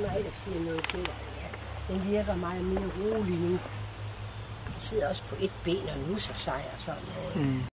dig, der siger noget til dig. Ja, den virker meget mere rolig nu. Den sidder også på et ben og nusser sig og sådan noget.